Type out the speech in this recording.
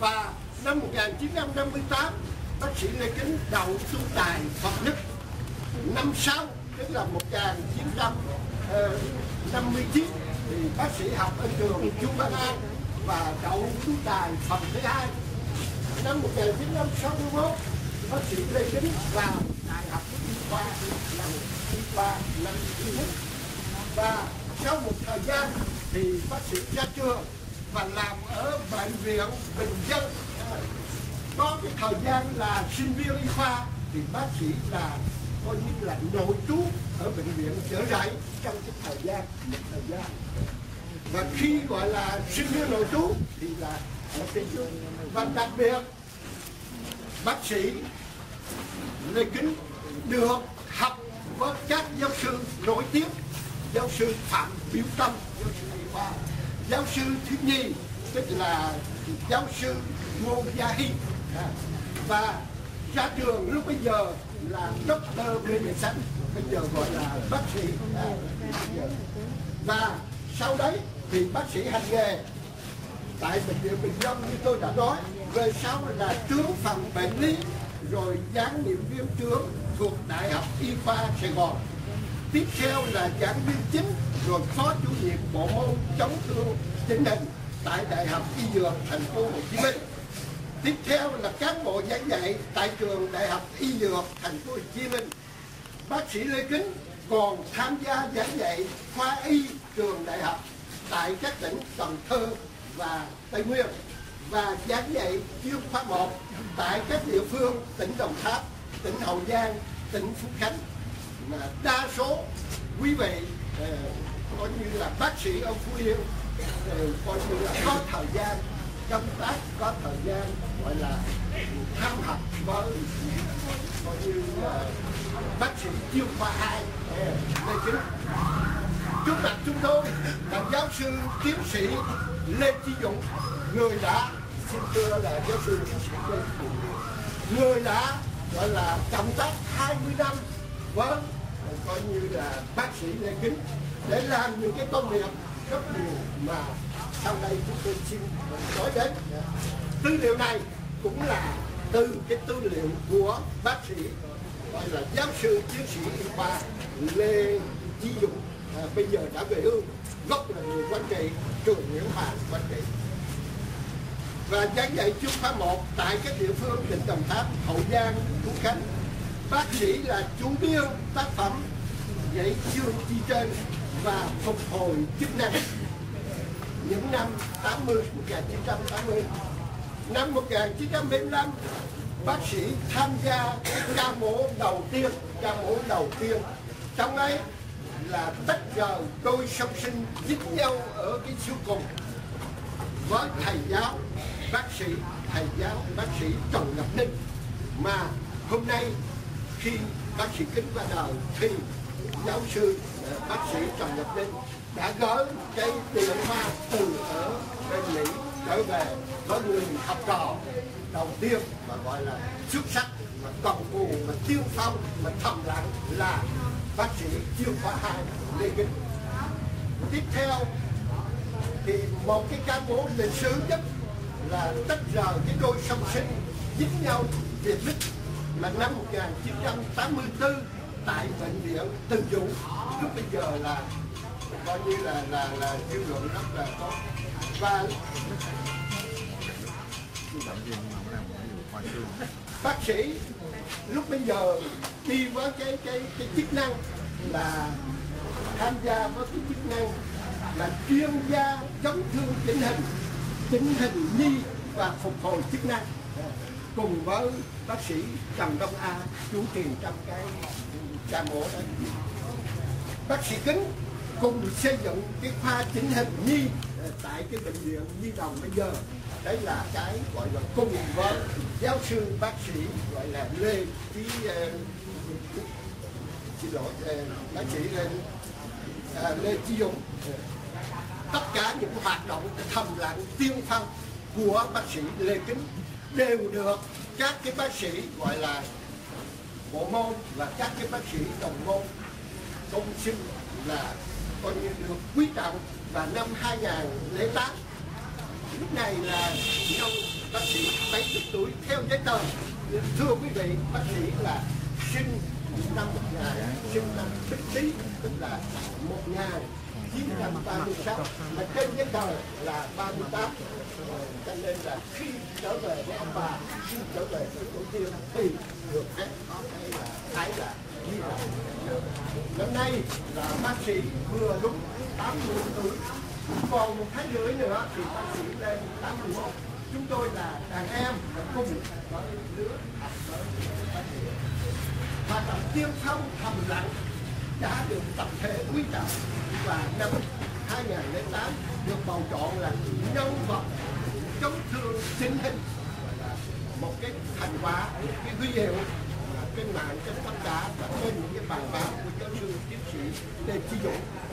Và năm 1958 bác sĩ Lê Kính đậu tu tài Phật Đức. Năm sau tức là 1959 thì bác sĩ học ở trường Chu Văn An và đậu tu tài phần thứ hai. Năm 1961 bác sĩ Lê Kính vào Đại học Y khoa năm thứ nhất. Và sau một thời gian thì bác sĩ ra trường và làm ở bệnh viện Bình Dân. Có cái thời gian là sinh viên y khoa thì bác sĩ là coi như là nội trú ở bệnh viện Chợ Rẫy trong cái một thời gian. Và khi gọi là sinh viên nội trú thì là ở trên trường. Và đặc biệt bác sĩ Lê Kính được học với các giáo sư nổi tiếng, giáo sư Phạm Biểu Tâm, giáo sư y khoa, giáo sư thứ nhì tức là giáo sư Ngô Gia Hy, và ra trường lúc bây giờ là doctor medicine, bây giờ gọi là bác sĩ. Và sau đấy thì bác sĩ hành nghề tại bệnh viện Bình Dân như tôi đã nói, về sau là trưởng phòng bệnh lý, rồi giảng nghiệm viên trưởng thuộc Đại học Y khoa Sài Gòn. Tiếp theo là giảng viên chính, rồi phó chủ nhiệm bộ môn chấn thương chỉnh hình tại Đại học Y Dược Thành phố Hồ Chí Minh. Tiếp theo là cán bộ giảng dạy tại trường Đại học Y Dược Thành phố Hồ Chí Minh. Bác sĩ Lê Kính còn tham gia giảng dạy khoa y trường đại học tại các tỉnh Cần Thơ và Tây Nguyên, và giảng dạy chuyên khoa 1 tại các địa phương tỉnh Đồng Tháp, tỉnh Hậu Giang, tỉnh Phú Khánh. Mà đa số quý vị coi như là bác sĩ ở Phú Yên coi như là có thời gian công tác, có thời gian gọi là tham học với coi như là bác sĩ chuyên khoa 2 Lê Kính. Trước mặt chúng tôi là giáo sư tiến sĩ Lê Chí Dũng, người đã xin thưa là giáo sư tiến sĩ Lê Chí Dũng, người đã gọi là cộng tác 20 năm với coi như là bác sĩ Lê Kính để làm những cái công việc rất nhiều mà sau đây chúng tôi xin nói đến. Tư liệu này cũng là từ cái tư liệu của bác sĩ gọi là giáo sư tiến sĩ y khoa Lê Chí Dũng, bây giờ đã về hưu, gốc là người Quảng Trị, trường Nguyễn Hoàng, Quảng Trị, và giảng dạy chuyên khoa 1 tại các địa phương tỉnh Đồng Tháp, Hậu Giang, Phú Khánh. Bác sĩ là chủ biên tác phẩm Dạy chương chi trên và phục hồi chức năng những năm 1980. Năm 1975, bác sĩ tham gia ca mổ đầu tiên. Trong ấy là tách rời đôi song sinh dính nhau ở cái xương cùng với thầy giáo bác sĩ Trần Ngọc Ninh. Mà hôm nay khi bác sĩ Kính qua đời thì giáo sư bác sĩ Trần Ngọc Ninh đã gửi cái điện hoa từ ở bên Mỹ trở về với người học trò đầu tiên mà gọi là xuất sắc, mà cần cù, mà tiên phong, mà thầm lặng là bác sĩ chuyên khoa 2 Lê Kính. Tiếp theo thì một cái ca mổ lịch sử nhất là tách rời cái đôi song sinh dính nhau Việt Đức là năm 1984 tại bệnh viện Từ Dũ, lúc bây giờ là coi như là dư luận rất là tốt. Và bác sĩ lúc bây giờ đi với cái chức năng là tham gia với cái chức năng là chuyên gia chấn thương chỉnh hình nhi và phục hồi chức năng, cùng với bác sĩ Trần Đông A chủ trì trong cái ca mổ đó. Bác sĩ Kính cùng xây dựng cái khoa chỉnh hình nhi tại cái bệnh viện Nhi Đồng bây giờ. Đấy là cái gọi là cùng với giáo sư bác sĩ gọi là Lê Chí Dũng. Tất cả những hoạt động thầm lặng tiên phong của bác sĩ Lê Kính đều được các cái bác sĩ gọi là bộ môn và các cái bác sĩ đồng môn công sinh là coi như được quý trọng. Và năm 2008 lúc này là bác sĩ 70 tuổi theo giấy tờ. Thưa quý vị, bác sĩ là sinh năm Bích Tý, tức là 1936, mà trên giấy tờ là 38. Cho nên là khi trở về với ông bà, khi trở về với tổ tiên thì được phép có cái là thấy là ghi lại. Năm nay là bác sĩ vừa đúng 80 tuổi, còn 1 tháng rưỡi nữa thì bác sĩ lên 81. Chúng tôi là đàn em đã cùng có lứa học với bác sĩ. Hoạt động tiên phong thầm lặng đã được tập thể quý trọng, và năm 2008 được bầu chọn là nhân vật chống thương chính hình, một cái thành quả, cái huy hiệu trên mạng, trên tất cả và trên những cái bài báo của giáo sư tiến sĩ Lê Chí Dũng.